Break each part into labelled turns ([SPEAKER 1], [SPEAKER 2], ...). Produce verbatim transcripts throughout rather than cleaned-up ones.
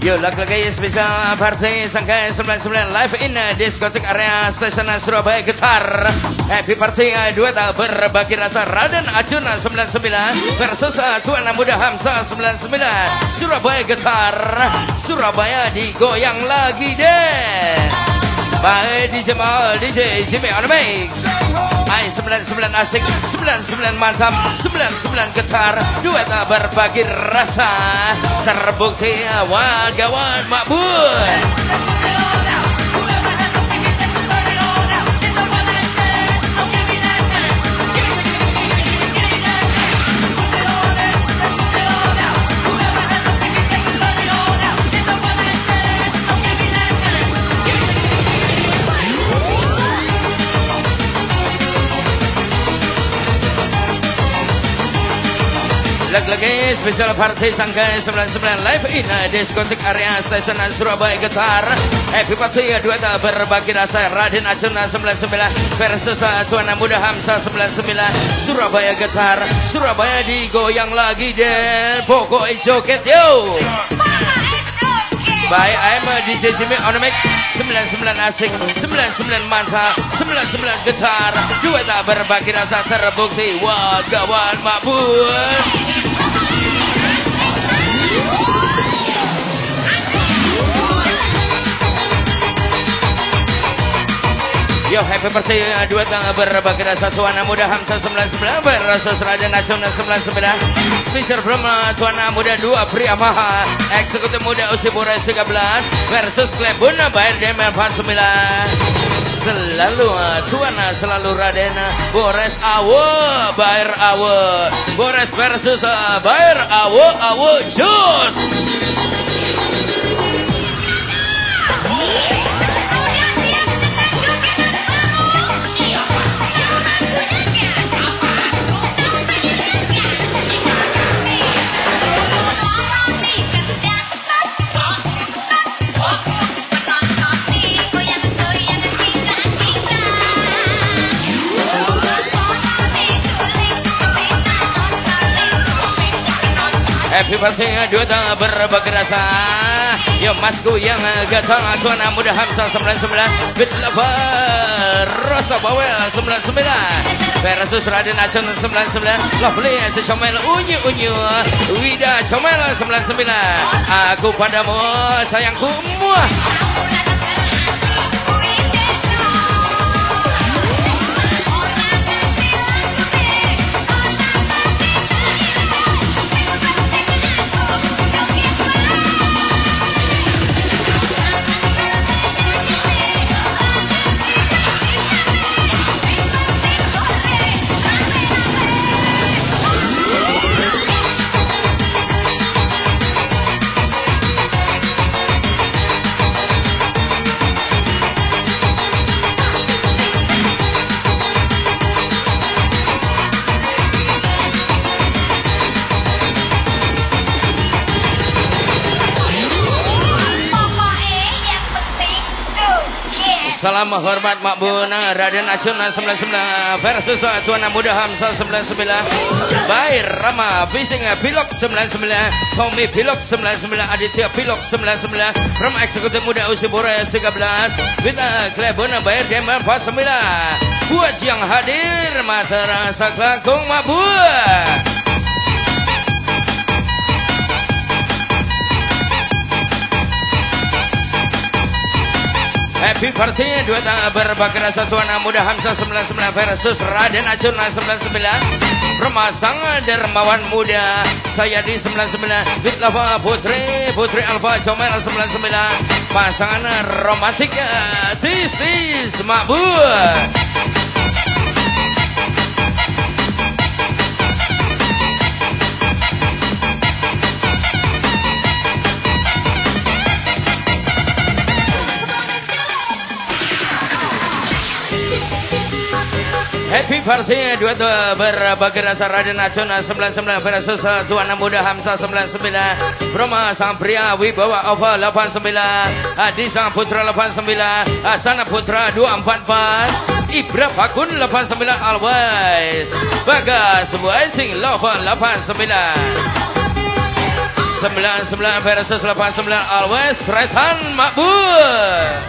[SPEAKER 1] Yo lagi-lagi spesial party Sangkai sembilan puluh sembilan live in diskotik area stasiun Surabaya Getar. Happy party dua tak berbagi rasa Raden Acun sembilan puluh sembilan versus Tuan Muda Hamzah sembilan puluh sembilan. Surabaya Getar, Surabaya digoyang lagi deh. By D J Mal, D J Jimmy on the mix. Ay sembilan puluh sembilan asik, sembilan puluh sembilan mantap, sembilan puluh sembilan getar, dua tak berbagi rasa. Terbukti awal gawan makbul. Lagi-lagi spesial party Sangkai sembilan puluh sembilan live in diskotik area stasiun Surabaya Getar. Happy party dua tak berbagi rasa Raden Acun sembilan puluh sembilan versus Tuan Muda Hamzah sembilan puluh sembilan. Surabaya Getar, Surabaya digoyang lagi deh. Pokok joget yo. Baik, I'm D J Jimmy on the mix. sembilan puluh sembilan asik, sembilan puluh sembilan mantap, sembilan puluh sembilan getar, dua tak berbagi rasa terbukti. Wah, kawan makbul. Yo happy birthday dua tak berbagi rasa Tuan Muda Hamzah sembilan puluh sembilan versus Raden Acun sembilan puluh sembilan. Spesial from Tuan Muda dua Pria Maha Eksekutif Muda Usia Boras tiga belas versus Klebun Bayar Demel empat puluh sembilan. Selalu Tuan selalu Raden Boras Awo Bayar Awo Boras versus Bayar Awo Awo Jus. Happy birthday dua tak berbagi rasa. Yo masku yang gatal Tuan Muda Hamzah sembilan puluh sembilan bit lebar rasa bawel sembilan puluh sembilan versus Raden Acun sembilan puluh sembilan. Lovely secomel unyu unyu Wida comel sembilan puluh sembilan. Aku padamu sayangku muah. Salam hormat makbul Raden Acun sembilan puluh sembilan versus Tuan Muda Hamzah sembilan puluh sembilan. Baik Rama Fishing Pilok sembilan puluh sembilan, Tommy Pilok sembilan puluh sembilan, Aditya Pilok sembilan puluh sembilan, Rama Eksekutif Muda Usia Boras tiga belas, Vita Klebun Bayar Demel empat puluh sembilan. Buat yang hadir mata rasa kelangkung makbul. Happy birthday dua tak berbagi rasa Tuan Muda Hamzah sembilan puluh sembilan versus Raden Acun sembilan puluh sembilan. Pemasang dermawan muda Sayadi sembilan puluh sembilan, Bitlava Putri Putri Alfa Comel sembilan puluh sembilan. Pasangan romantik Tis Tis makbul. Happy birthday dua tak berbagi rasa Raden Acun sembilan puluh sembilan versus Tuan Muda Hamzah sembilan puluh sembilan. Brahma Sang Pria Wibawa Ova delapan puluh sembilan, Adi Sang Putra delapan puluh sembilan, Asana Putra dua empat empat, Ibra Pakun delapan puluh sembilan always, Bagas Waiting Lova delapan puluh sembilan. sembilan sembilan versus delapan sembilan always Retan Makbul.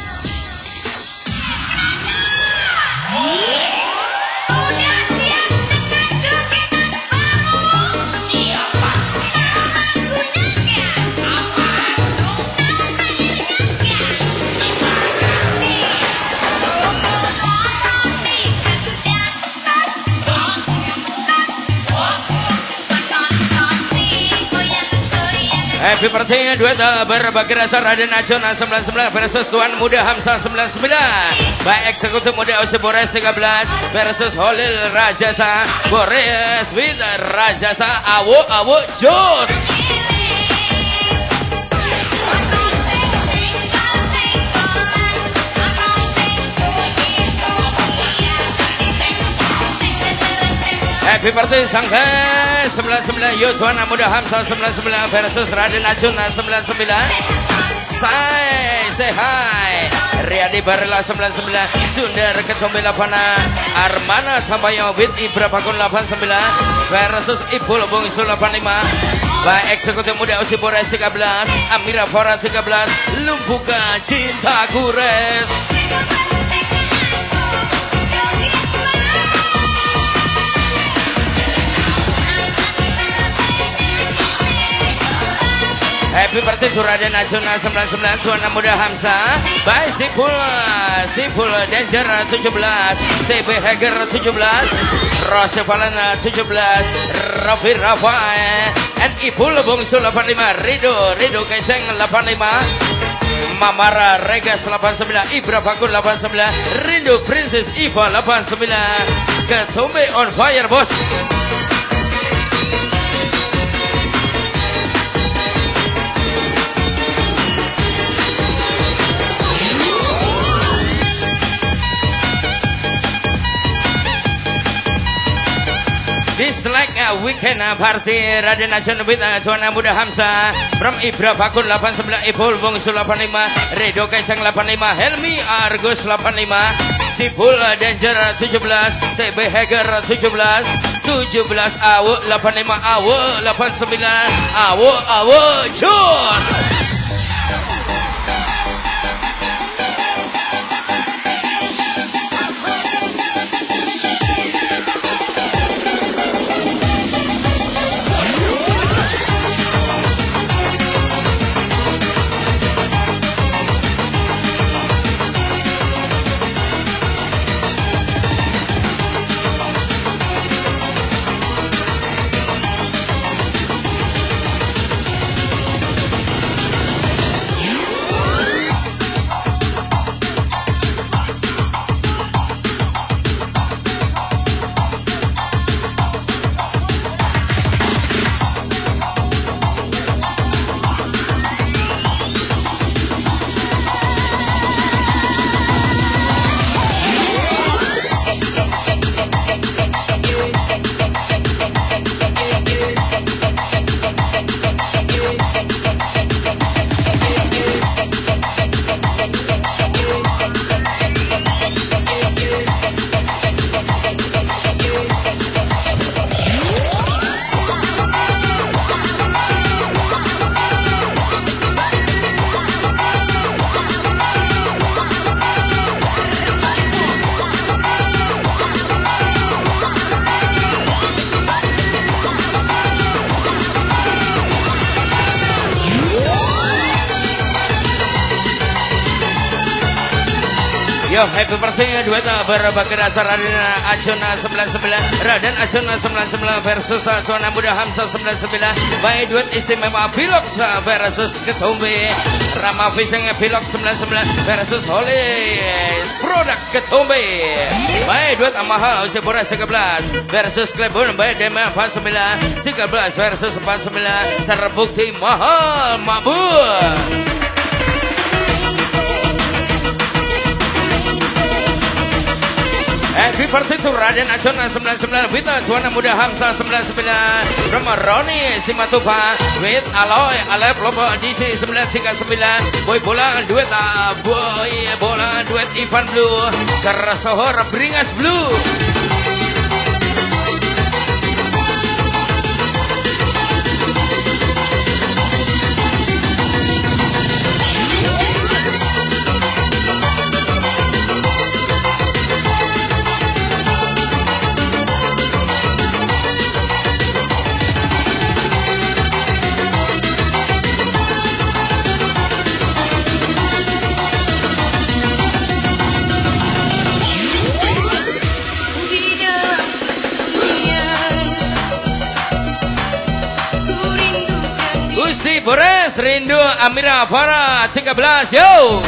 [SPEAKER 1] Happy birthday duet berbagi rasa Raden Acuna sembilan sembilan versus Tuan Muda Hamzah sembilan sembilan. Baik eksekutif muda usia Bores tiga belas versus Holil Rajasa. Bores with Rajasa awo awo jos. Happy birthday Sangka sembilan sembilan Yo Tuan Muda Hamzah sembilan sembilan versus Raden Acuna sembilan sembilan. Say say hi Riyadi Barela sembilan sembilan Sundar Kecombe delapan Armana Sambayo with Ibra Pakun delapan sembilan versus Ibul Bungsu delapan lima. Baik eksekutif muda usia Bores tiga belas Amira Fora tiga belas Lumpuka Cinta Gures. Happy birthday Raden Acuna sembilan sembilan Tuan Muda Hamzah. Baik Sipul Sipul Danger tujuh belas T B Hager tujuh belas Rose Valena tujuh belas Rafi Rafael and Ibul Bungsu delapan lima Rido Rido Keseng delapan lima Mamara Regas delapan sembilan Ibra Pakun delapan sembilan Rindu Princess Iva delapan sembilan Ketumbe on fire bos. This like a weekend party Raden Acuna with Tuan Muda Hamzah from Ibra Pakun delapan sembilan Ibul Bungsu delapan lima Redo Kaisang delapan lima Helmi Argus delapan lima Sipul Danger tujuh belas T B Hager tujuh belas tujuh belas Awu delapan lima Awu delapan sembilan Awu Awu Jos. Yo, happy birthday duet berbagi rasa Raden Acuna sembilan sembilan Raden Acuna sembilan sembilan versus Tuan Muda Hamzah sembilan sembilan. Baik duet istimewa Pilok versus Ketumbe Rama Fishing Pilok sembilan sembilan versus Holy Produk Ketumbe. Baik duet Amahal usia Bores tiga belas versus Klebun Baik Dema empat sembilan tiga belas versus empat sembilan terbukti mahal mabur. Happy birthday to Raden Acuna sembilan sembilan with Tuan Muda Hamzah sembilan sembilan from Roni Simatupa with Aloy Alep Lobo D C sembilan tiga sembilan Boy Bola duet uh, Boy Bola duet Ivan Blue Kerasohor Bringas Blue. Bores Rindu Amira Farah tiga belas yo.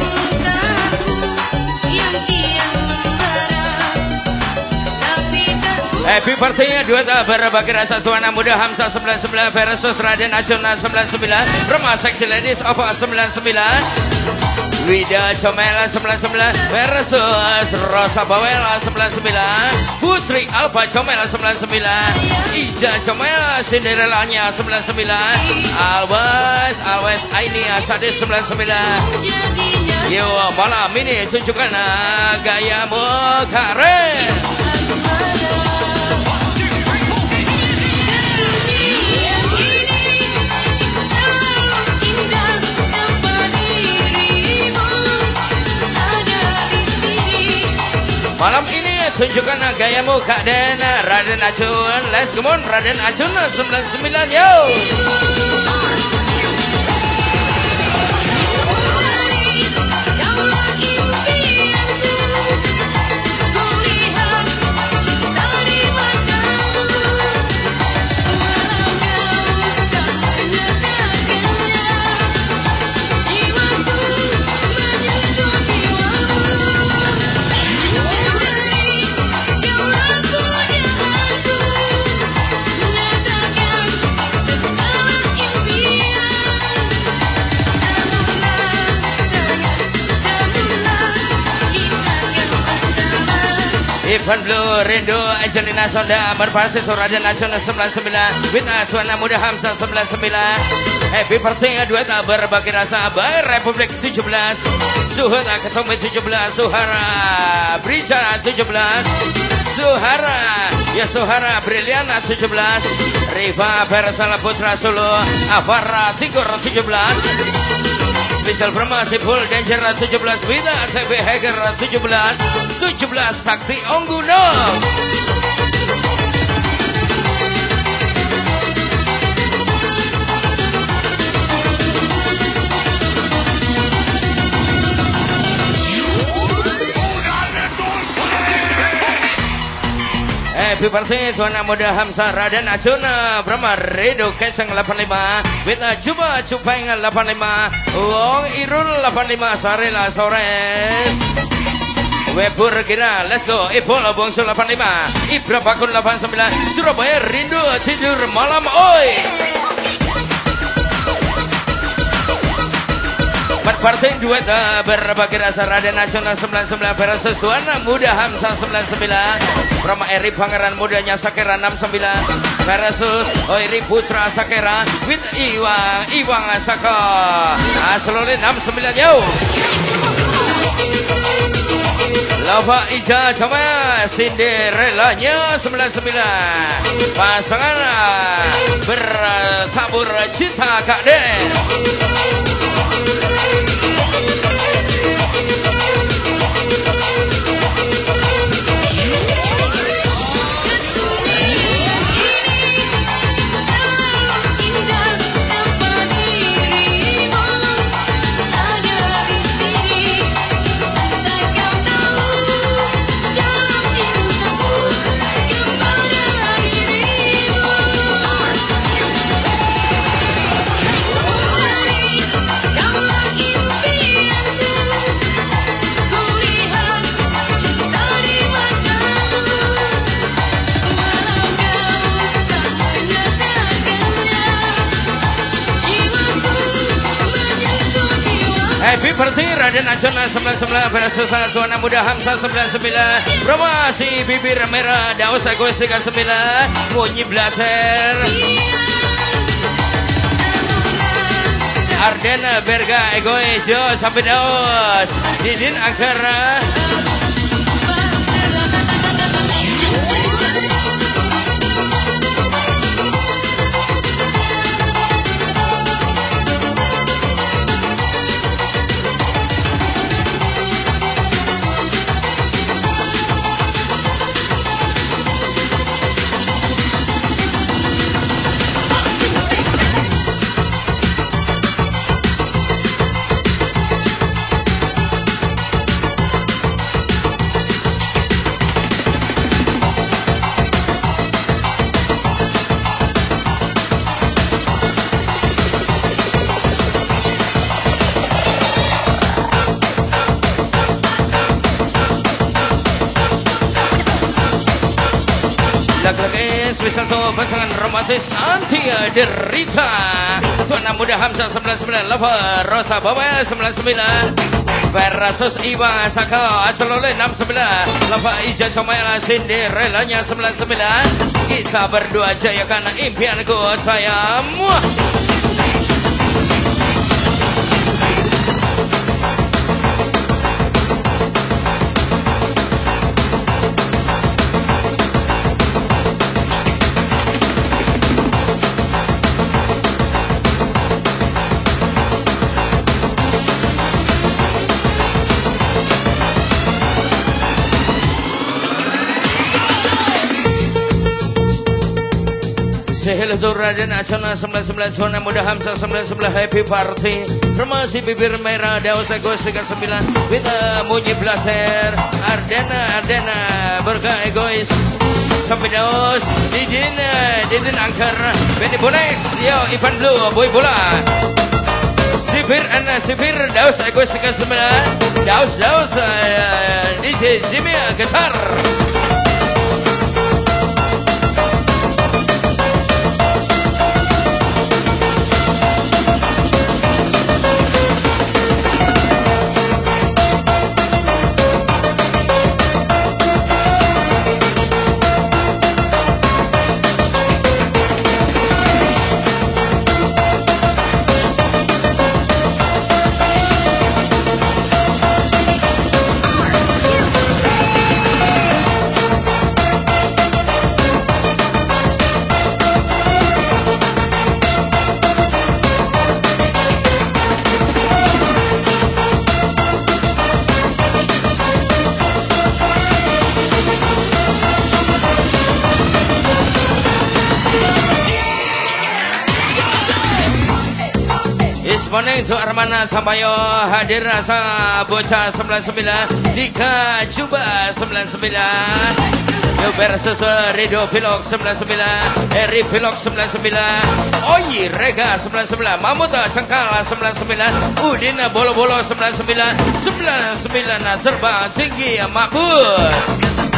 [SPEAKER 1] Happy birthday duet berbagi rasa suara muda Hamzah sembilan sembilan versus Raden Ajuna sembilan sembilan, Rema Sexy Ladies Ova sembilan sembilan, Wida Comela sembilan sembilan versus Rosa Bawela sembilan sembilan, Putri Alfa Comela sembilan sembilan, Ija Comela Cinderellanya sembilan sembilan, Always Always Aini Asadis sembilan sembilan. Yo malam ini tunjukkan gayamu keren. Malam ini tunjukkan gayamu Kak Den Raden Ajun. Let's come on Raden Ajun sembilan sembilan yo. Ivan Blue Rindu Angelina Sonda berparti Raden Ajuna sembilan sembilan, with Acuana Muda Hamzah sembilan sembilan. Happy birthday duet berbagi rasa by Republik tujuh belas, Suhara Ketemu tujuh belas, Suhara Brica tujuh belas, Suhara ya Suhara Briliana tujuh belas, Riva Persala Putra Solo, Avara Tigor tujuh belas, Spesial promosi Full Danger tujuh belas, Wida T V Hager tujuh belas, tujuh belas Sakti Ongguno. Happy birthday Tuan Muda Hamzah Raden Ajuna Brahma Redo Keseng delapan lima, Wita Cuba Cupeng delapan lima, Wong Irul delapan lima, Sarela Sores, Webur Kira, let's go, Ipol Bongsu delapan lima, Ibra Bakun delapan sembilan, Surabaya Rindu Tidur Malam Oi. Berpartai duet berbagi rasa Raden Ajuna sembilan sembilan versus Tuan Muda Hamzah sembilan sembilan, Rama Eri Pangeran Mudanya Sakera enam sembilan versus Oiri Putra Sakera with Iwang Iwang Saka Aslole enam sembilan yo. Lava Ija sama Cinderellanya sembilan sembilan, pasangan bertabur cinta Kak Den. Happy birthday Raden Ajuna sembilan sembilan versus Tuan Muda Hamzah sembilan sembilan, promosi bibir merah daus egois tiga sembilan, bunyi blaster Ardena Berga egois yo sampai daus Didin Angkara. Lagu-lagu spesial untuk pasangan romantis anti derita. Tuan Muda Hamzah sembilan sembilan delapan, Rosa Bawa sembilan sembilan, Versus Iba Saka Asalole enam sembilan, Lapa Ija Comela Cinderellanya sembilan sembilan. Kita berdua jayakan impianku sayang. Sehel Raden Acana sembilan sembilan, Tuan Muda Hamzah sembilan sembilan, happy party. Formasi bibir merah Daus Agus tiga sembilan, Wita Munyi Blaser, Ardena Ardena Berga Egois sampai Daus, Didin Didin Angker, Benny Bonex, yo Ivan Blue Boy Bola, Sipir Ana Sipir Daus Agus tiga sembilan, Daus Daus uh, D J Jimmy Gitar. Morning to Armana Sampayo hadir rasa bocah sembilan sembilan, Dika Cuba sembilan sembilan, Yo versus Radio Pilok sembilan sembilan, Eri Pilok sembilan sembilan, Oyi Rega sembilan sembilan, Mamuta Cengkala sembilan sembilan, Udina Bolo Bolo sembilan sembilan, sembilan sembilan terbang tinggi makbul.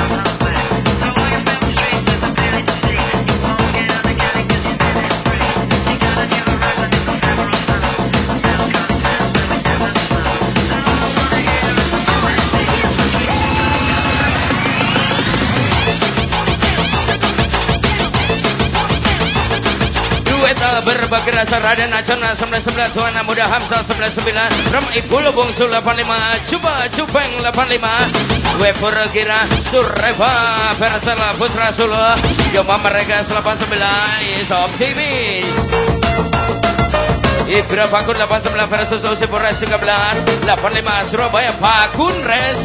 [SPEAKER 1] Berbagi rasa Raden Acana sembilan sembilan, Tuan Muda Hamzah sembilan sembilan, Ram Ibu Lubung Sul delapan lima, Cuba Cupeng delapan lima, Wepur Gira Sureva Persela Putra Solo, Yoma mereka delapan sembilan, is optimis. Ibra Pakun delapan sembilan versus Osipores tiga belas, delapan lima Surabaya Pakun Res.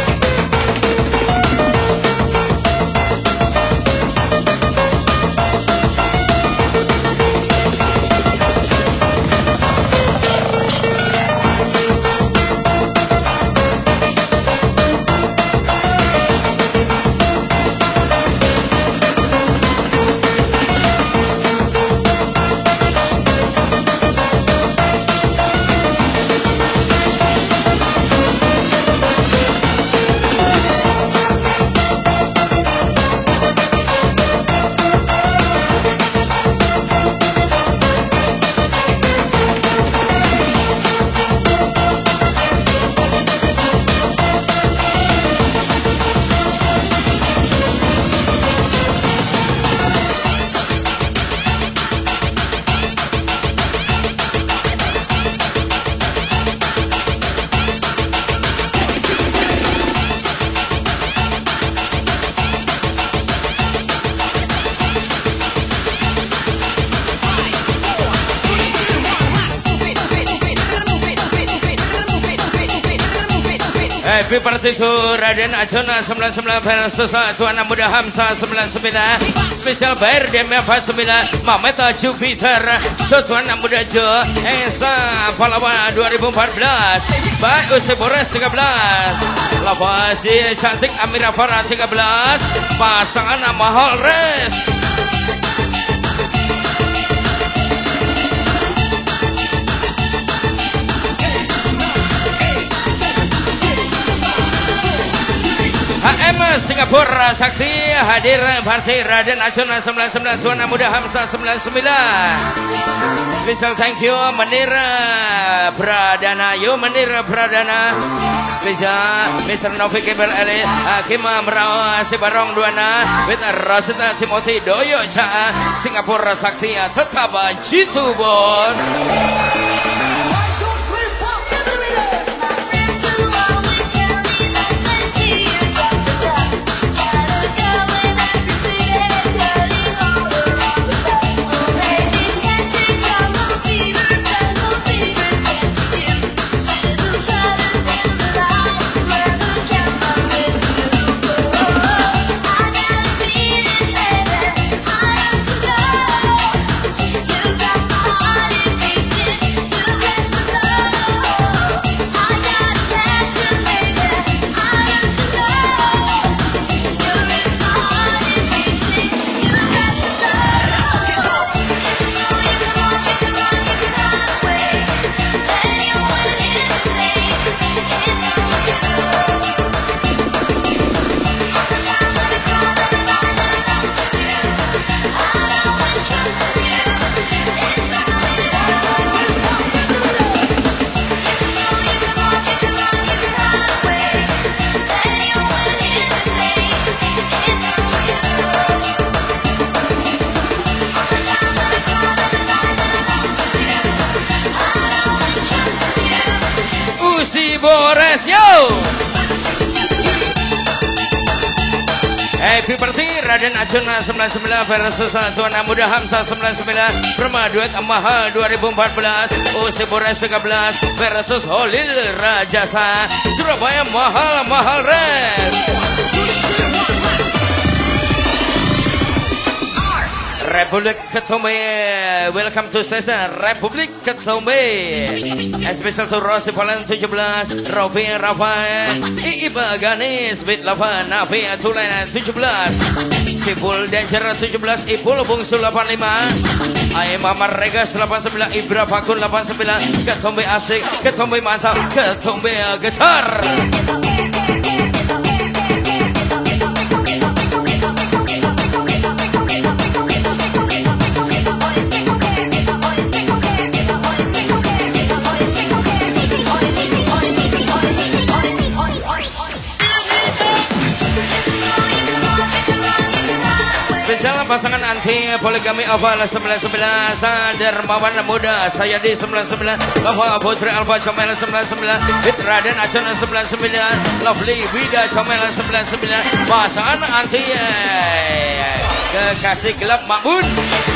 [SPEAKER 1] Happy birthday to Raden Acana sembilan sembilan versus Tuan Muda Hamzah sembilan sembilan. Spesial bayar D M F sembilan Mameta Jupiter Tuan Muda Jo Esa Palawan dua ribu empat belas. Baik Usibores tiga belas. Lavasi cantik Amira Farah tiga belas. Pasangan Mahal Res. H M Singapura Sakti hadir partai Raden Arjuna sembilan sembilan Tuan Muda Hamzah sembilan sembilan. Special thank you Menir Pradana, yo Menir Pradana. Special Mister Novi Kebel Ali Hakim Merau Sibarong Duana with Rosita Timothy Doyo Cha Singapura Sakti tetap jitu bos. Bores yo. Happy birthday Raden Arjuna sembilan sembilan versus Tuan Muda Hamzah sembilan sembilan. Perma duet Mahal dua ribu empat belas. Usi Bores tiga belas versus Holil Rajasa Surabaya Mahal Mahal Res. Republik Ketombe, welcome to station Republik Ketombe. Special to Rossi Polan tujuh belas, Robi Rafael, Iiba Ganis, Bit Lava, Nafi Atulana tujuh belas, Sipul Danger tujuh belas, Ipul Bungsu delapan puluh lima, Aim Amar Regas delapan puluh sembilan, Ibra Fakun delapan puluh sembilan, Ketombe asik, Ketombe mantap, Ketombe getar. Spesial pasangan anti poligami oval sembilan sembilan Dermawan Muda Sayadi sembilan sembilan Bapak Putri Alfa Comel sembilan sembilan Bit Raden Arjuna sembilan sembilan Lovely Vida Comel sembilan sembilan pasangan anti eh, kekasih gelap Makbun.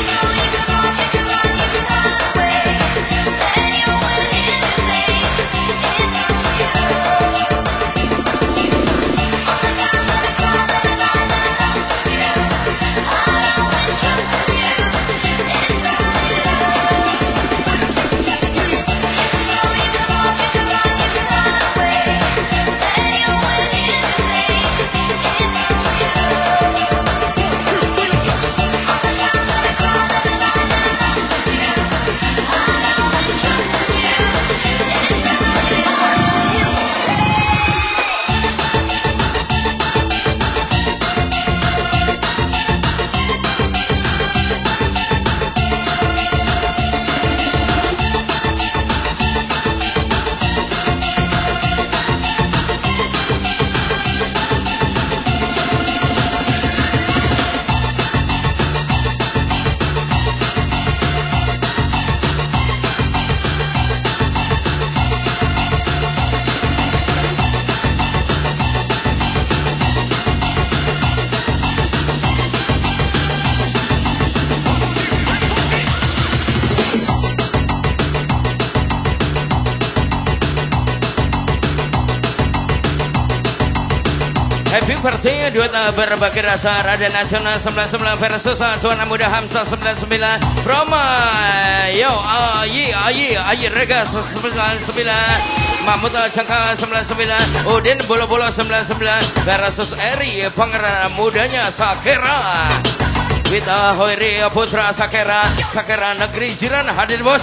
[SPEAKER 1] Happy birthday duet berbagi rasa Raden Arjuna sembilan sembilan versus Tuan Muda Hamzah sembilan sembilan from yo ayi ayi ayi Regas sembilan sembilan Mahmud Cangka sembilan sembilan Udin Bolo Bolo sembilan sembilan versus Eri Pangeran Mudanya Sakera Wita Hoiri Putra Sakera Sakera Negeri Jiran hadir bos.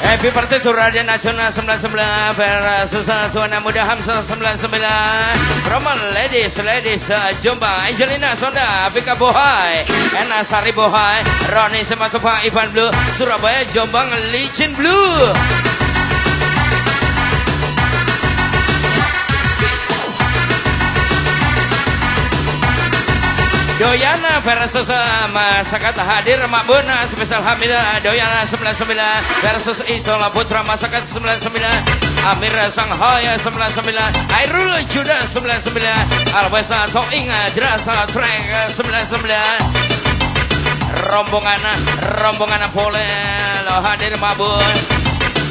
[SPEAKER 1] Happy birthday to Raden Ajuna sembilan sembilan versus Tuan Muda Hamzah sembilan sembilan. Roman ladies ladies Jombang Angelina Sonda Vika Bohai Ena Sari Bohai Roni Sematopa Ivan Blue Surabaya Jombang Licin Blue. Doyana versus masyarakat hadir Makbuna spesial Hamidah Doyana sembilan sembilan versus Isola Putra masyarakat sembilan sembilan Amir Sanghaya sembilan sembilan Airul Juda sembilan sembilan Alwesa Toinga Drasa Trek sembilan sembilan rombongan rombongan boleh lo hadir Mabun.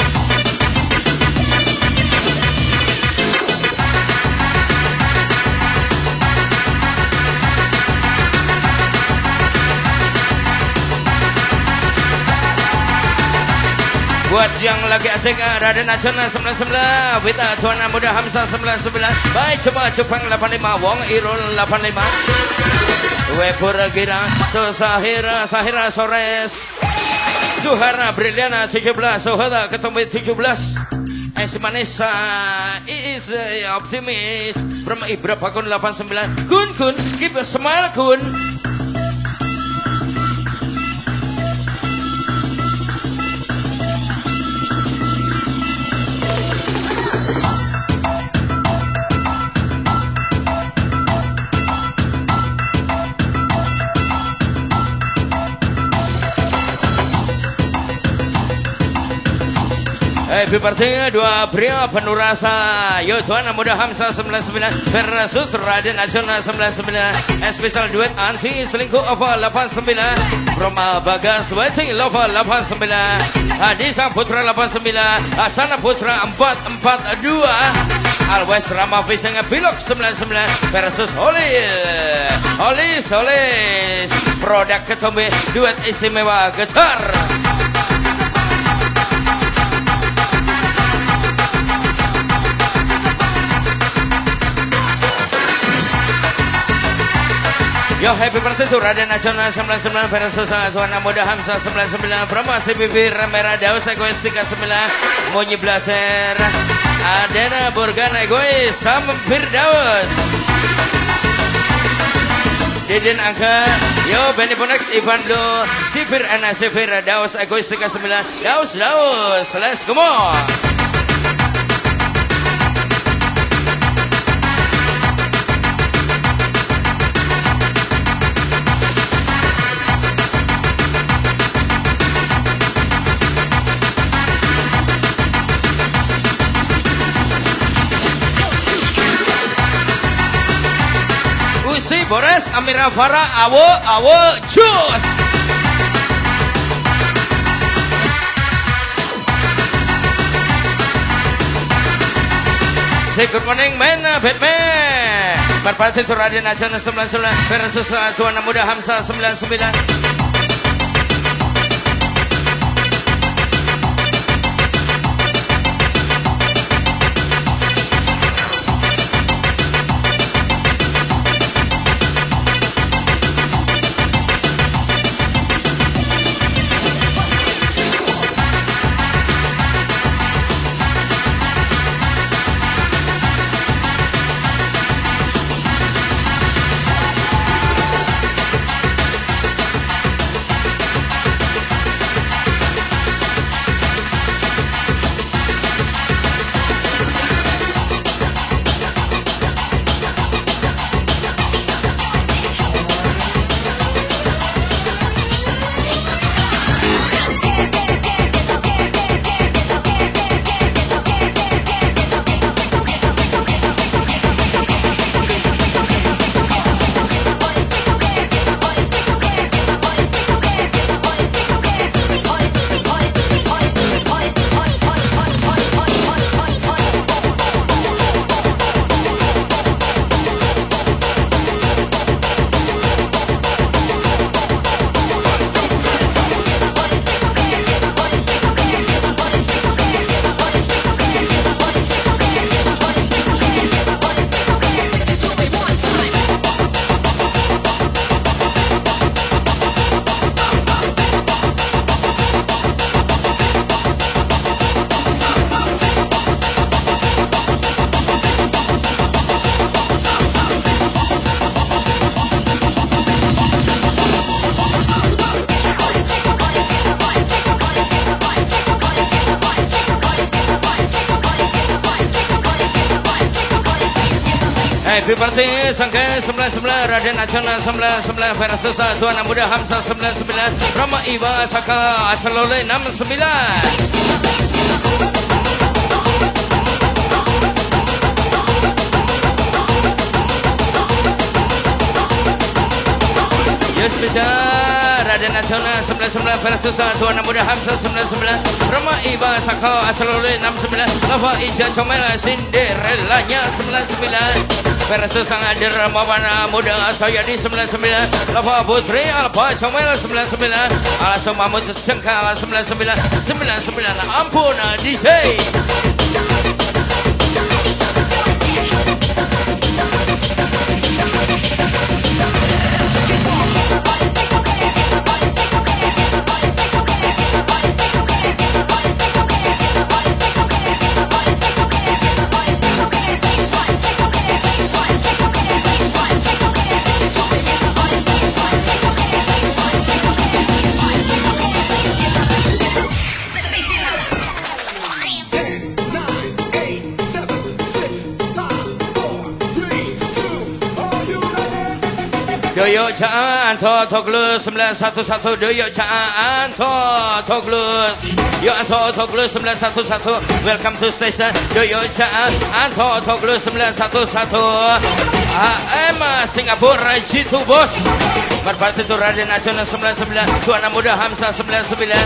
[SPEAKER 1] Buat yang lagi asik Raden Ajuna sembilan sembilan Vita Tuan Muda Hamzah sembilan sembilan Baik coba Jepang delapan lima Wong Irul delapan lima Webur Gira Susahira Sahira Sores Suhara Briliana tujuh belas Suhada Ketombe tujuh belas Es Manisa is optimis From Ibra Pakun delapan sembilan Kun Kun Give a smile Kun. Happy birthday dua pria penuh rasa. Yo Tuan Muda Hamzah sembilan sembilan versus Raden Ajuna sembilan sembilan. Special duet anti selingkuh over delapan sembilan. Roma Bagas waiting lover delapan sembilan. Hadisa Putra delapan sembilan. Asana Putra empat empat dua. Always Rama Visang Pilok sembilan sembilan versus Holis. Holis Holis. Produk Ketombe duet istimewa getar. Yo happy birthday to Raden Ajuna sembilan sembilan versus Tuan Muda Hamzah sembilan sembilan promosi bibir merah daus egois tiga sembilan Munyi Blaser Adena Burgan egois Sampir daus Didin Angka Yo Benny Bonex Ivan Blue Sipir Ana Sipir daus egois tiga sembilan Daus daus let's come on. Si Boris Amira Farah awo awo cus. Say good morning man Batman. Berparti to Raden Ajuna sembilan sembilan versus Tuan Muda Hamzah sembilan sembilan. Happy birthday Sangka sembilan sembilan, Raden Acana sembilan sembilan, versus Tuan Muda Hamzah sembilan sembilan, Rama Iba Saka Asalole enam sembilan. Yes bisa Raden Acana sembilan sembilan, versus Tuan Muda Hamzah sembilan sembilan, Rama Iba Saka Asalole enam sembilan, Lava Ija Comel Cinderellanya sembilan sembilan, versus Sang Adir Mawana Muda Sayadi sembilan sembilan, Lava Putri Alpa Comel sembilan sembilan, Alasum Mahmud Cengkal sembilan sembilan sembilan sembilan. Ampun D J. Doyo Caan to Toglus sembilan satu satu, Doyo Caan to Toglus, Yo Anto Toglus sembilan satu satu, welcome to station Doyo Caan Anto Toglus sembilan satu satu. A M Singapura G two Bos, Merpati itu Raden Acana sembilan sembilan, Tuan Muda Hamzah sembilan sembilan.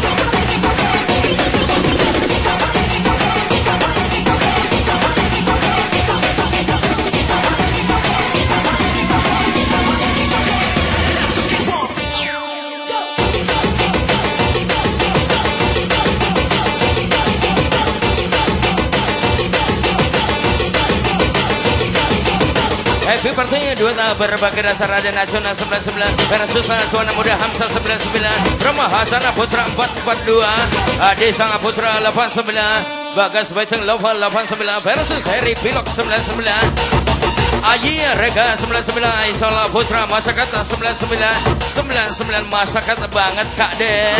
[SPEAKER 1] Happy birthday dua tahun berbagai dasar Raden Acana sembilan sembilan, versus Tuan Muda Hamzah sembilan sembilan, Rama Hasana Putra empat empat dua, Ade Sang Putra delapan sembilan, Bagas Baiteng Lova delapan sembilan, versus Heri Pilok sembilan sembilan, Aji Rega sembilan sembilan, Aisola Putra Masyarakat sembilan sembilan sembilan sembilan, masyarakat banget Kak Den.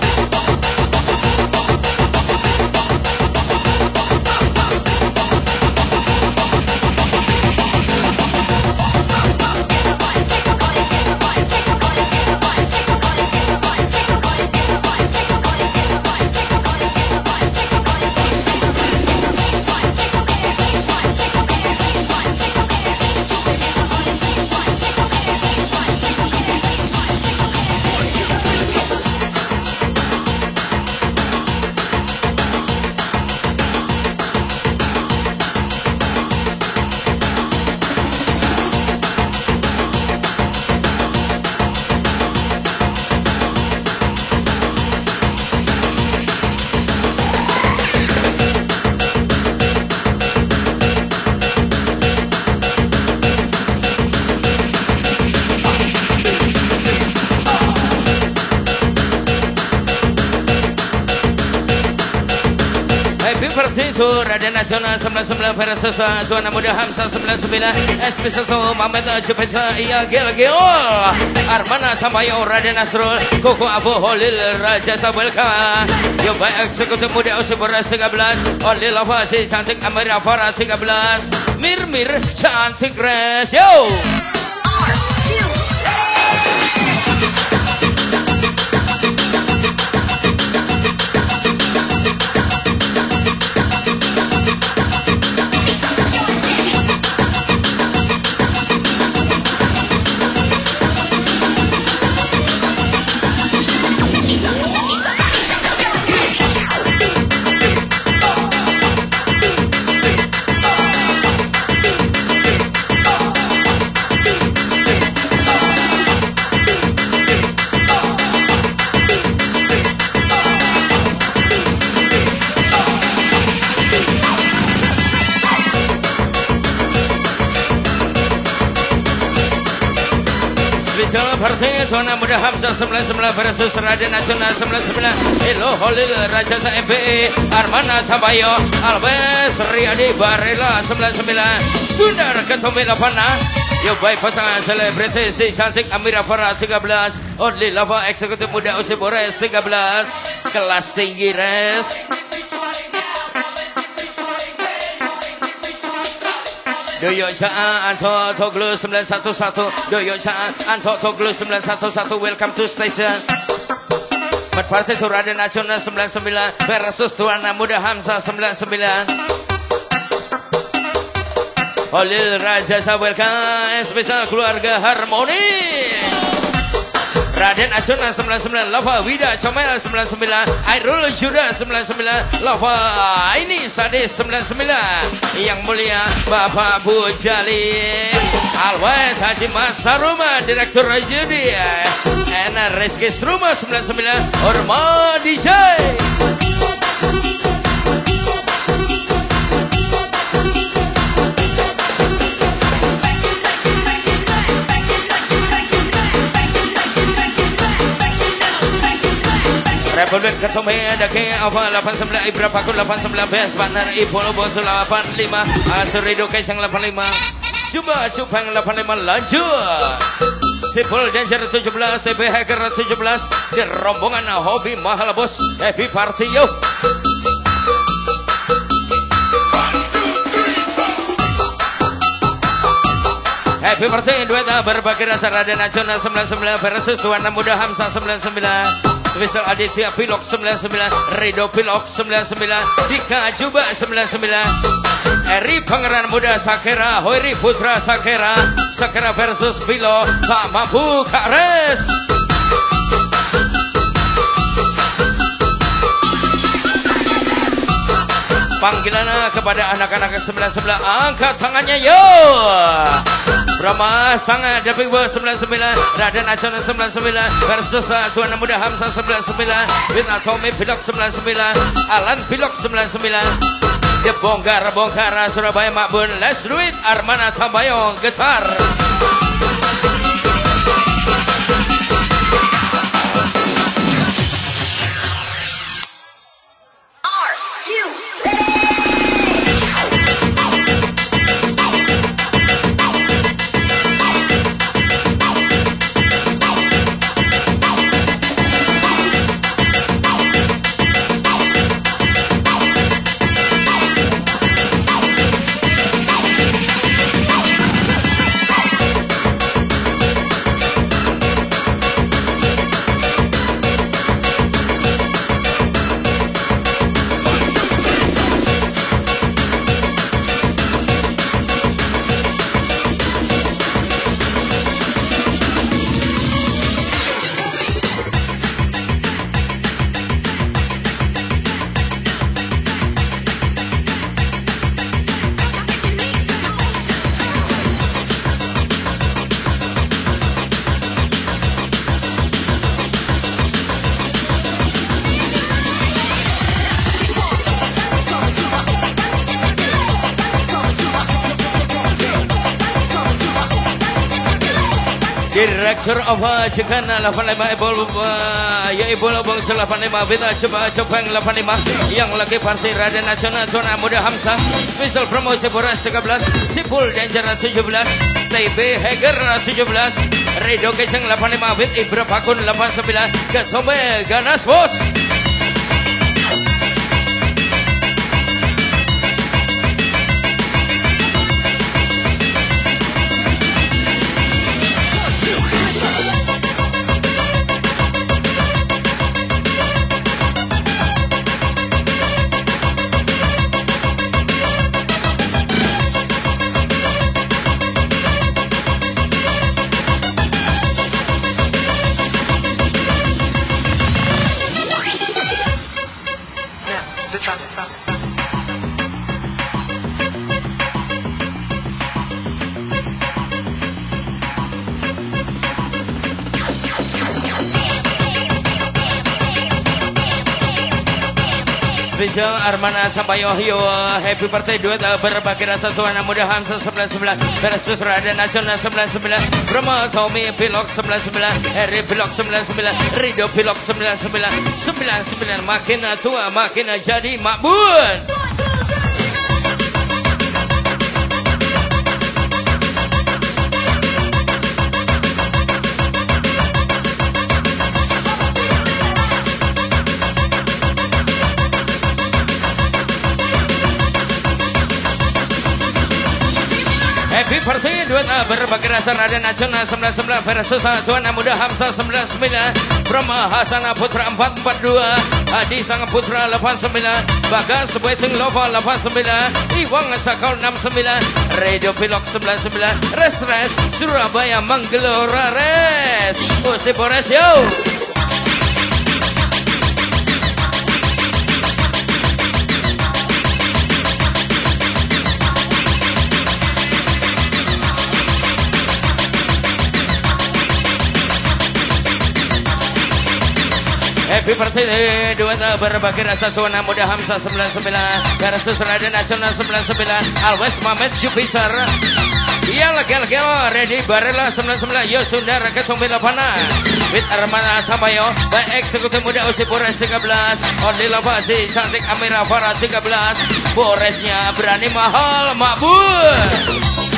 [SPEAKER 1] Raden Acana sembilan sembilan, versus Tuan Muda Hamzah sembilan sembilan, S P satu Mamet Cepesa Iya Gel Geol, Armana Samayo Raden Nasrul, Koko Abu Holil Raja Sabelka, Yo Baik Eksekutif Muda Usia Beras tiga belas, Oli Lava Si Cantik Amira Farah tiga belas, Mir Mir Cantik Res, yo. Partai Tuan Muda Hamzah sembilan sembilan, versus Raden Acana sembilan sembilan, Elo Holil Raja M P E, Armana Tabayo, Albes Riyadi Barela sembilan sembilan, Sundar Ketombe Lapana, Yo Baik pasangan selebriti Si Cantik Amira Farah tiga belas, Only Lava Eksekutif Muda Usia Bores tiga belas, kelas tinggi res. Doyo Jaa Anto Toglu sembilan satu satu. Doyo Jaa Anto Toglu sembilan satu satu. Welcome to station. Berparti Raden Acuna sembilan sembilan versus Tuan Muda Hamzah sembilan sembilan. Holil Raja welcome spesial keluarga Harmoni. Raden Acuna sembilan sembilan, Lava Wida Comel sembilan sembilan, Airul Juda sembilan sembilan, Lava ini Sade sembilan sembilan, Yang Mulia Bapak Bujali, Always Haji Mas Saruma Direktur Judi, Enak Rizky Seruma sembilan sembilan, Orma D J. Republik Ketombe Daki Alfa delapan sembilan Ibra Pakun delapan sembilan Bes Partner Ibu Bos delapan lima Asurido Kesang delapan lima Cuba Cupang delapan lima lanjut Sipul Danger tujuh belas T B Hacker tujuh belas di rombongan Hobi Mahal Bos Happy Party yuk. Happy Party duet berbagi rasa Raden Acuna sembilan sembilan versus Tuan Muda Hamzah sembilan sembilan. Spesial Aditya Pilok sembilan sembilan, Rido Pilok sembilan sembilan, Dika Juba sembilan sembilan, Eri Pangeran Muda Sakera, Hoiri Putra Sakera, Sakera versus Pilok, tak mampu Kak Res. Panggilan kepada anak-anak sembilan sembilan, angkat tangannya yo. Brahma Sangat Dapi sembilan sembilan, Raden Acuna sembilan sembilan versus Tuan Muda Hamzah sembilan sembilan, Bina Tommy Pilok sembilan sembilan, Alan Pilok sembilan sembilan. Dia bongkar-bongkar Surabaya Makbun, let's do it. Armana Tambayong Getar. Direktur of Chicken delapan lima Ebol ya Ebol Bong delapan lima Vita coba Copeng delapan lima yang lagi party Raden Acuna Tuan Muda Hamzah special promosi Boras tiga belas Sipul Danger tujuh belas T B Hager tujuh belas Rido Keceng delapan lima Vit Ibra Pakun delapan sembilan Ketombe Ganas Bos. Spesial Armana Sampayoh yo happy birthday duet berbagi rasa Tuan Muda Hamzah sembilan sembilan versus Raden Acuna sembilan sembilan, Bromo Tommy Pilok sembilan sembilan, Eri Pilok sembilan sembilan, Rido Pilok sembilan sembilan, sembilan sembilan makin tua makin jadi makbul. Happy birthday duet berbagi rasa Raden Acuna sembilan sembilan versus Tuan Muda Hamzah sembilan sembilan, Brahma Hasana Putra empat empat dua, Adi Sang Putra delapan sembilan, Bagas Wedding Lova delapan sembilan, Iwang Sakau enam sembilan, Radio Pilok sembilan sembilan, Res Res Surabaya Manggelora Res Usip Res yo. Happy birthday duet berbagi rasa Tuan Muda Hamzah sembilan sembilan versus Raden Acuna sembilan sembilan, Always Mamet Jupiter. Iya lagi-lagi ready Barela sembilan sembilan, Yo Sundar Ketung Bilapana with Armana Sabayo, Baik Eksekutif Muda Usi Bores tiga belas, Only Lavasi Cantik Amira Farah tiga belas, Boresnya berani mahal makbul.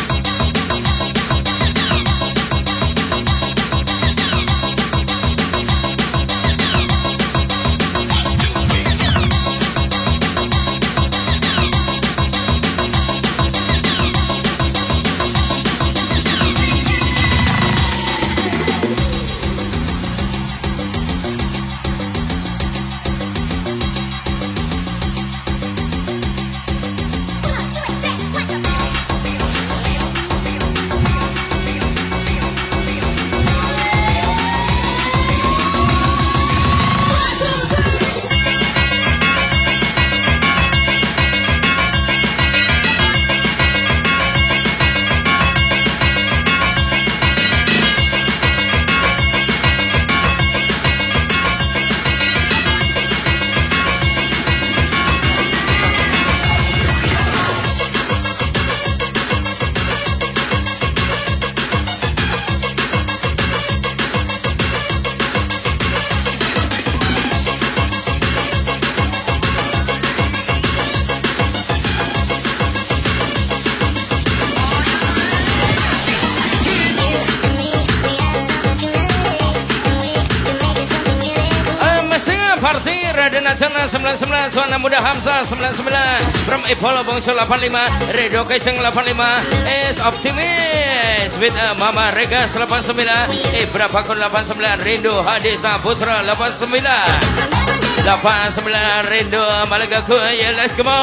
[SPEAKER 1] Parti Raden Acuna sembilan sembilan, Tuan Muda Hamzah sembilan sembilan, From Ipolo Bongso delapan lima, Redo Keceng delapan lima, Es Optimis with uh, Mama Regas delapan sembilan, Ibra Pakun delapan sembilan, Rindu Hadisa Putra delapan sembilan, delapan sembilan Rindu Malagaku, yeah let's go.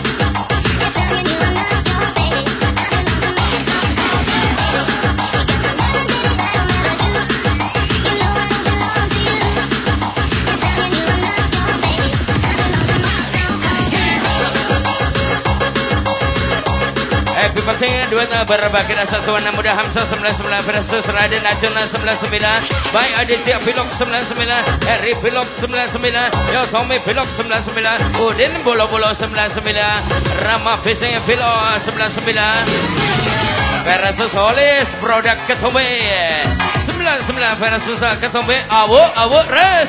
[SPEAKER 1] Happy birthday duet berbagi rasa Tuan Muda Hamzah sembilan sembilan versus Raden Acuna sembilan sembilan, Baik Aditya Pilok sembilan sembilan, Harry Pilok sembilan sembilan, Yo Tommy Pilok sembilan sembilan, Udin Bolo Bolo sembilan sembilan, Rama Pisang Pilok sembilan sembilan versus Holis Produk Ketombe sembilan sembilan versus Ketombe Awu Awu Res.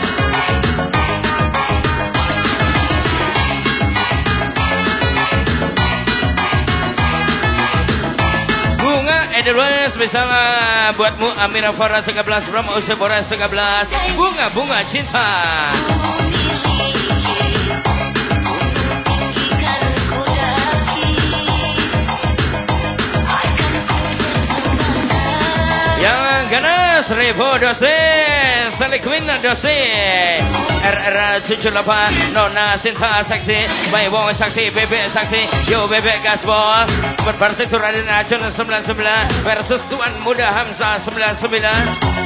[SPEAKER 1] Edelweiss misalnya buatmu Amira Farah tiga belas, Bram Usia Boras tiga belas, bunga-bunga cinta. Yang ganas Revo dosis, Selikwin dosis, R R tujuh delapan, Nona Sinta Saksi, Baywong Sakti, Bebek Sakti, Yo Bebek Gasbol, berparti Raden Acuna sembilan sembilan versus Tuan Muda Hamzah sembilan sembilan.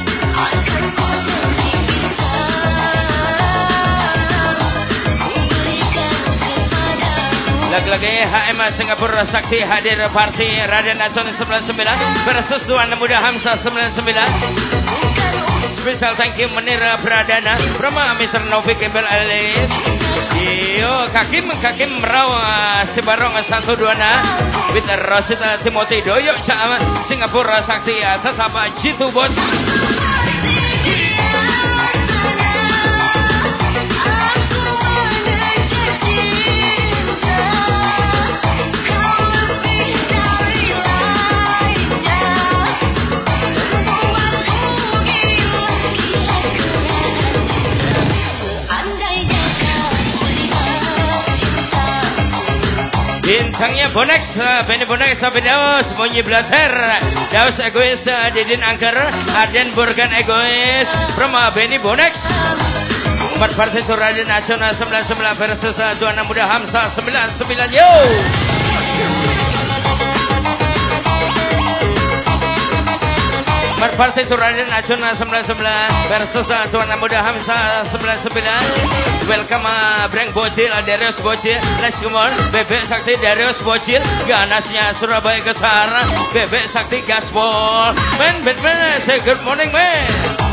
[SPEAKER 1] Lagi-lagi H M Singapura Sakti hadir parti Raden Acuna sembilan sembilan versus Tuan Muda Hamzah sembilan sembilan. Special thank you Menira Pradana, Brahma Mister Novi Kembel Alis, Yo Kakim Kakim Rawa Sibarong satu dua na, Peter Rosita Timothy Doyok Cama Singapura Sakti tetap jitu bos. Bencangnya Bonex, Benny Bonex sampai Daus, Bunyi Blaser, Daus Egois, Didin Angker, Arden Burgan Egois, from Benny Bonex. Empat partai Raden Acuna sembilan sembilan versus Tuan Muda Hamsa sembilan sembilan yo. Empat partai Raden Acuna sembilan sembilan versus Tuan Muda Hamsa sembilan sembilan. Welcome uh, Breng Bocil, Darius Bocil, let's come on. Bebek Sakti Darius Bocil, ganasnya Surabaya Getar, Bebek Sakti Gaspol. Men, men, men, say good morning man.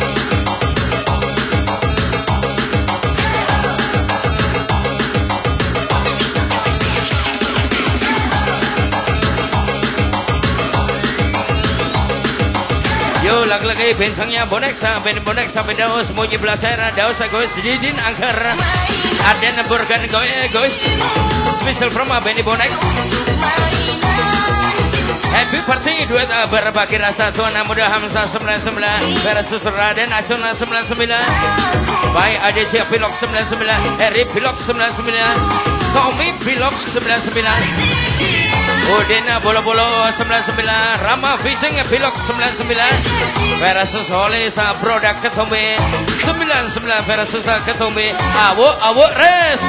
[SPEAKER 1] Yo lagi-lagi bentangnya Bonex, Benny Bonex sampai Daus, Munyi Blaser, Daus Egois, Didin Angker, Arden Burgan Egois, special from Benny Bonex. Happy party duet berbagi rasa Tuan Muda Hamsa sembilan sembilan versus Raden Acuna sembilan sembilan. Baik Aditya Pilok sembilan sembilan, Eri Pilok sembilan sembilan, Tommy Pilok sembilan sembilan. Udina Bolo-Bolo sembilan sembilan, Rama Fishing Pilok sembilan sembilan versus Holisa Produk Ketombe sembilan sembilan versus Ketombe. Awo awo res.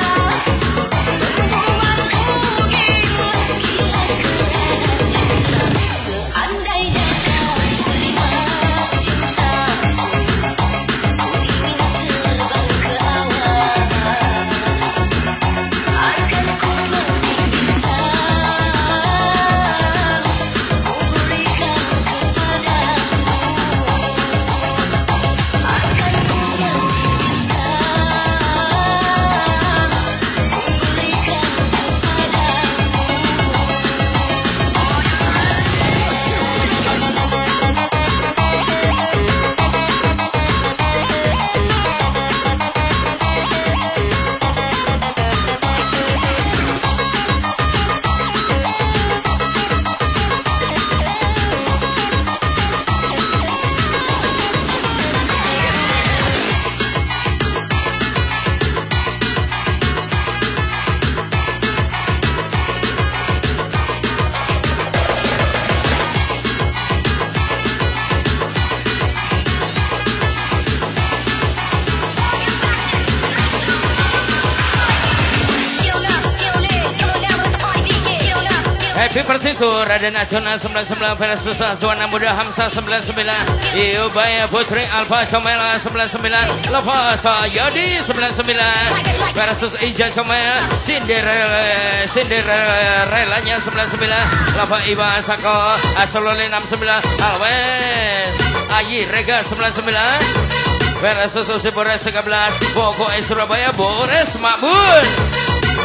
[SPEAKER 1] Happy birthday to Raden Acuna sembilan sembilan versus Tuan Muda Hamsa sembilan sembilan. Iyo Baya Putri Alfa Comela sembilan sembilan. Lava Sayadi sembilan sembilan versus Ija Comela Cinderella Cinderellanya sembilan sembilan. Lava Iba Sako Asolole enam sembilan. Always Ayi Rega sembilan sembilan versus Usi Bores tiga belas. Boko Surabaya Bores Makbul.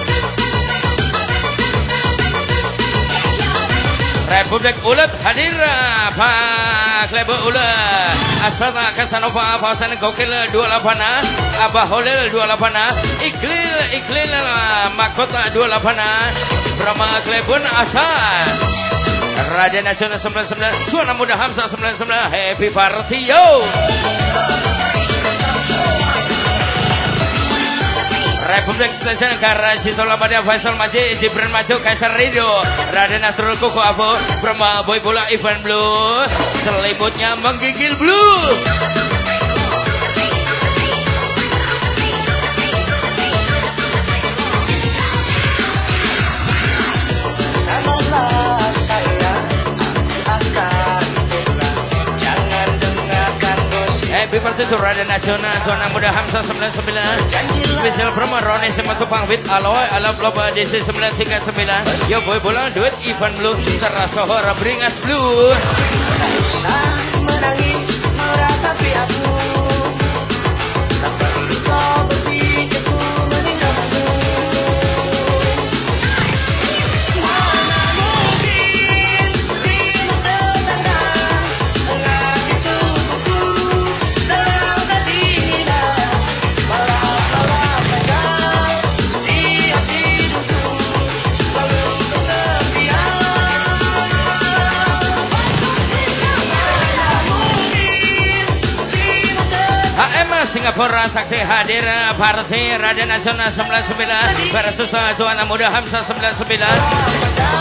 [SPEAKER 1] Republik Ulet hadir Pak Klebo Ulet Asana Kasanova Pausan Gokil dua puluh delapan Abah Holil dua puluh delapan Iklil Iklil Makota dua puluh delapan Brahma Klebun Asal Raden Acuna sembilan sembilan Tuan Muda Hamsa sembilan sembilan. Happy party yo. Republik Stasiun Karachi Solabadia Faisal Majid Jibran Maju Kaisar Rido Raden Asrul Kuku Abu Brahma Boy Bola Ivan Blue selimutnya menggigil Blue. Happy birthday to Raden Acuna Tuan Muda Hamsa sembilan sembilan. Special promo Roni Sematupang with Aloy Alam Loba D C sembilan tiga sembilan. Yo boy bola duit Ivan Blue terasa hora beringas Blue. Menangis meratapi aku. Tak perlu kau berpikir ku meninggalkanmu. Mana mungkin dirimu tertandang mengakui tubuhku. Singapura saksi hadir partai Raden Acuna sembilan sembilan versus Tuan Muda Hamsa sembilan sembilan.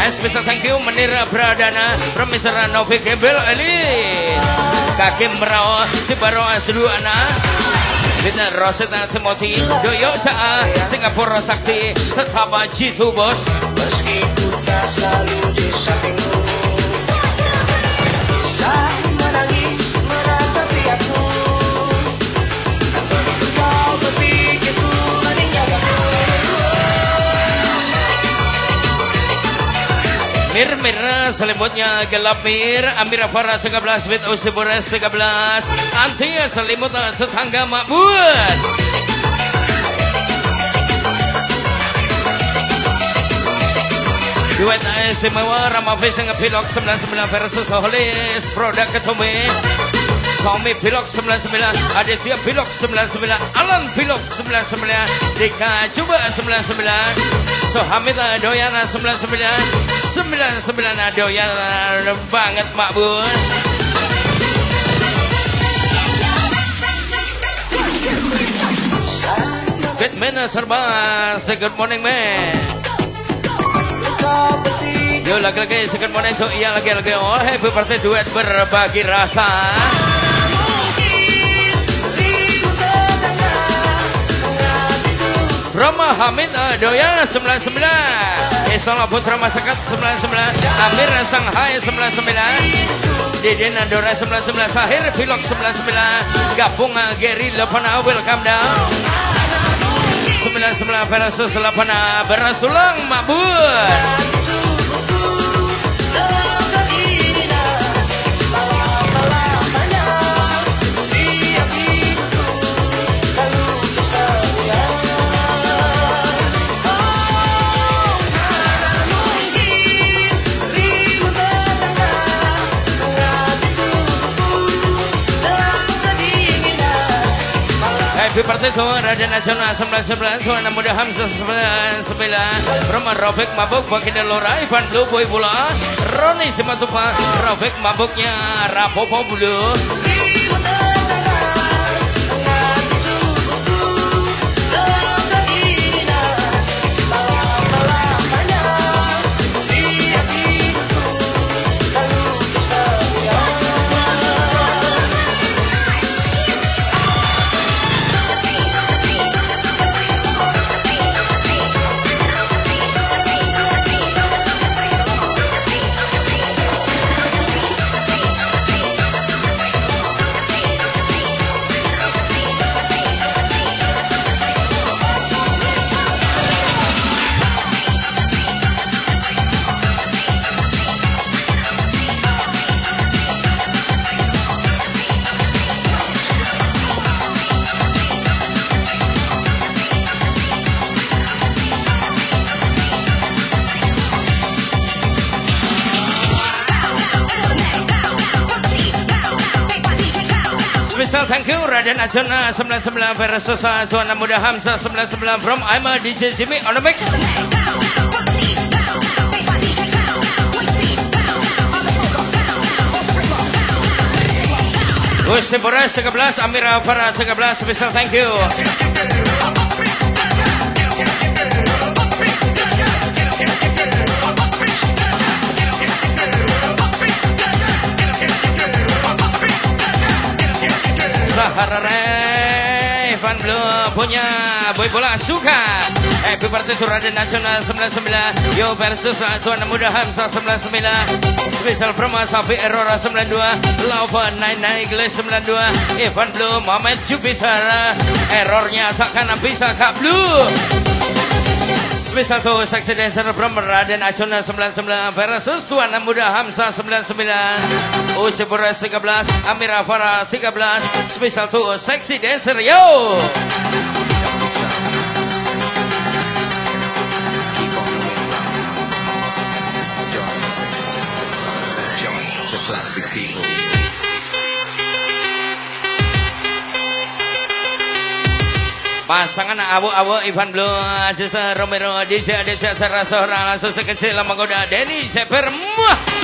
[SPEAKER 1] Special thank you Menir Pradana Permisera Novi Gembel Elit Kaki Merau Sibaro Asduana Bina Rosetta Timothy Doyo Caa Singapura Sakti Tetap Jitu Bos
[SPEAKER 2] Meski ku tak selalu di sampingmu, saat menangis meratapi aku, atau kau berpikir ku meninggalkanmu.
[SPEAKER 1] Mir Mir selimutnya gelap mir Amira Farah tiga belas Bit Usibores tiga belas Anti selimut tetangga makbul Duet istimewa Rama Fishing Pilok sembilan puluh sembilan versus Holis Produk Tommy Tommy Pilok sembilan puluh sembilan Aditya Pilok sembilan puluh sembilan Alan Pilok sembilan puluh sembilan Dika Coba sembilan puluh sembilan Sohamita Doyana sembilan puluh sembilan sembilan puluh sembilan Doyana banget makbul Good man serba Say good morning man Yo lagi-lagi second morning so iya lagi-lagi oh happy birthday duet berbagi rasa Rama Hamid Doya sembilan puluh sembilan Isola Putra Masyarakat sembilan puluh sembilan Amir Shanghai sembilan puluh sembilan Didin Andora sembilan puluh sembilan Sahir Pilok sembilan puluh sembilan Gabung Gary Lepana welcome down sembilan puluh sembilan versus delapan berasulang mabur Happy birthday to Raja Nasional sembilan sembilan Suara Muda Hamzah sembilan sembilan Roman Rafiq Mabuk Baginda Lora Ivan Blue Boy Bula Roni Simatupa Rafiq Mabuknya Rapopo Blue Special thank you Raden Ajana sembilan puluh sembilan versus Tuan Muda Hamzah sembilan puluh sembilan from I'm a D J Jimmy on the mix. Usibores tiga belas Amira Farah tiga belas special thank you. Saharare Ivan Blue punya Boy Bola Suka Happy birthday to Raden Nasional sembilan puluh sembilan Yo versus Tuan Muda Hamzah sembilan puluh sembilan Special promo Safi Errora sembilan puluh dua Love sembilan puluh sembilan Glass sembilan puluh dua Ivan Blue Mohamed Jupiter Errornya takkan bisa Kak Blue Special to Saksi Dancer from Raden Nasional sembilan puluh sembilan versus Tuan Muda Hamzah sembilan puluh sembilan Usibores tiga belas Amira Farah tiga belas Special to Saksi Dancer yo Pasangan abu-abu Ivan Blue Aziza Romero D J D J Sarasora langsung sekecil menggoda Denny Seper muah